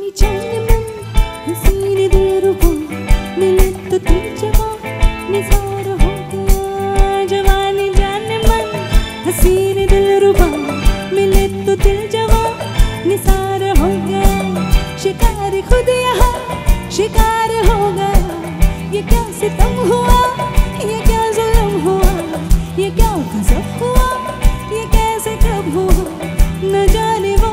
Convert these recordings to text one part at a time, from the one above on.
जाने मन हसीन दिलरुबा मिले तो दिल जवां निसार हो गया। जवानी जाने मन हसीन दिलरुबा मिले तो दिल जवां निसार हो गया। शिकार खुद यहाँ शिकार हो गया। ये क्या सितम हुआ, ये क्या जुल्म हुआ, ये क्या गज़ब हुआ, ये कैसे कब हुआ, न जाने वो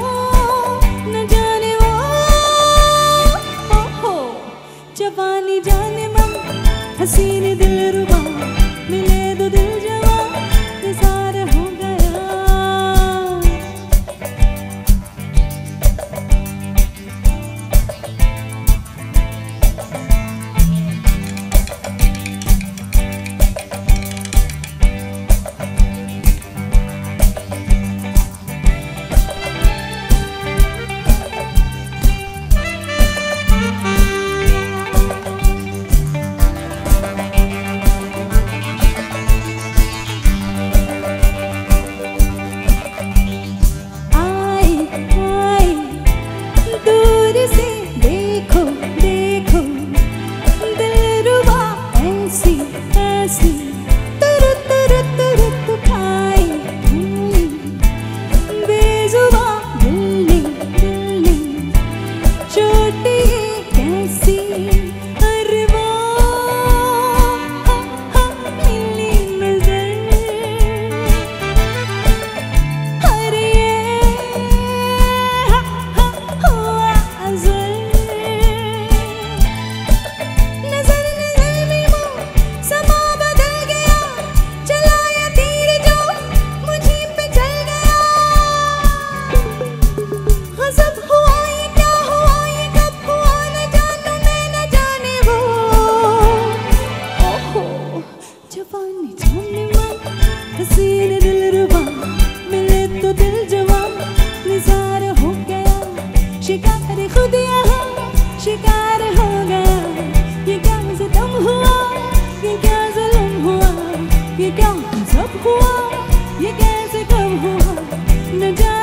जवानी जाने मन हसीन दिलरुबा मिले दो दिल जवां निसार हो गया। जवानी जाने मन हसीन दिलरुबा मिले तो दिल जवां निसार हो गया। शिकार खुद यहाँ शिकार हो गया। ये क्या सितम हुआ, ये क्या जुल्म हुआ, ये क्या गज़ब हुआ, ये कैसे कब हुआ, न जाने